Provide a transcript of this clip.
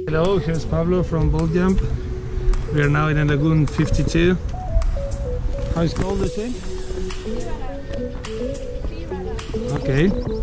Hello, here's Pablo from Boatjump. We are now in a Lagoon 52. How is it called, the thing? Okay.